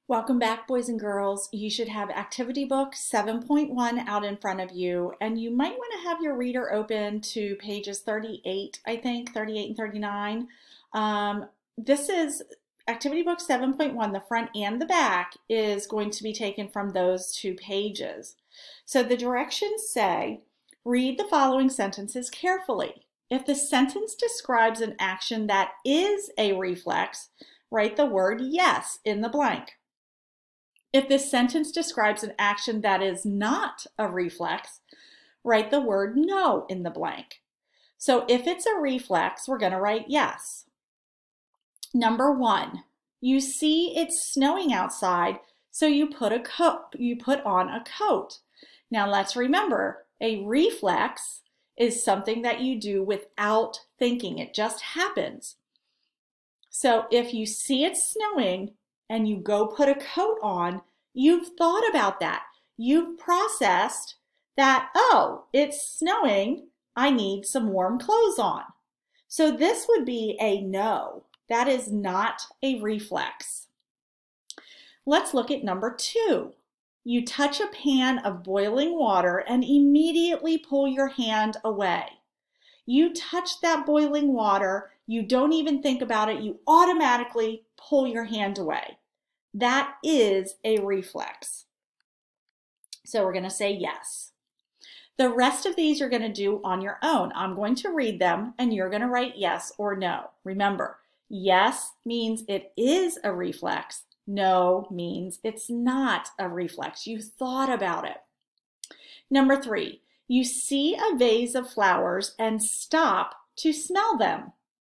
Welcome back, boys and girls. You should have Activity Book 7.1 out in front of you, and you might want to have your reader open to pages 38, I think, 38 and 39. This is Activity Book 7.1. The front and the back is going to be taken from those two pages. So the directions say, read the following sentences carefully. If the sentence describes an action that is a reflex, write the word yes in the blank. If this sentence describes an action that is not a reflex, write the word no in the blank. So if it's a reflex, we're going to write yes. Number 1, you see it's snowing outside, so you put on a coat. Now let's remember, a reflex is something that you do without thinking. It just happens. So if you see it's snowing and you go put a coat on, you've thought about that. You've processed that, oh, it's snowing, I need some warm clothes on. So this would be a no. That is not a reflex. Let's look at number 2. You touch a pan of boiling water and immediately pull your hand away. You touch that boiling water, you don't even think about it, you automatically pull your hand away. That is a reflex. So we're going to say yes. The rest of these you're going to do on your own. I'm going to read them and you're going to write yes or no. Remember, yes means it is a reflex. No means it's not a reflex. You thought about it. Number 3, you see a vase of flowers and stop to smell them.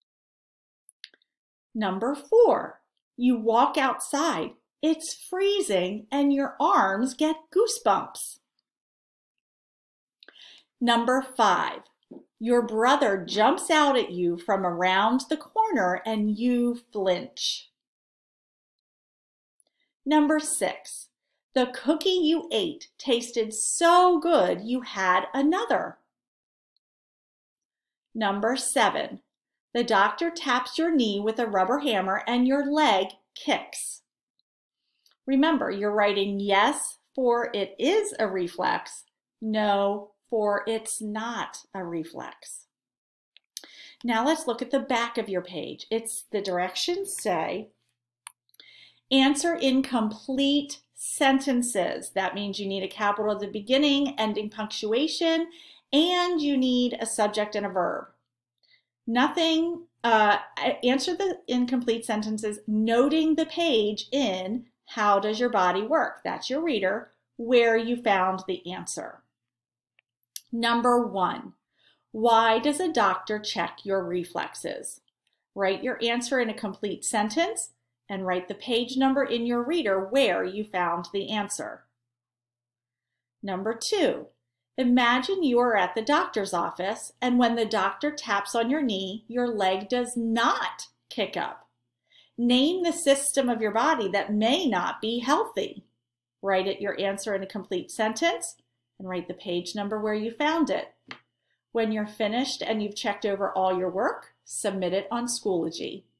Number 4, you walk outside. It's freezing and your arms get goosebumps. Number 5, your brother jumps out at you from around the corner and you flinch. Number 6, the cookie you ate tasted so good you had another. Number 7, the doctor taps your knee with a rubber hammer and your leg kicks. Remember, you're writing yes for it is a reflex, no for it's not a reflex. Now let's look at the back of your page. The directions say, answer in complete sentences. That means you need a capital at the beginning, ending punctuation, and you need a subject and a verb. Answer the incomplete sentences, noting the page in how does your body work? That's your reader, where you found the answer. Number 1, why does a doctor check your reflexes? Write your answer in a complete sentence and write the page number in your reader where you found the answer. Number 2, imagine you are at the doctor's office and when the doctor taps on your knee, your leg does not kick up. Name the system of your body that may not be healthy. Write your answer in a complete sentence and write the page number where you found it. When you're finished and you've checked over all your work, submit it on Schoology.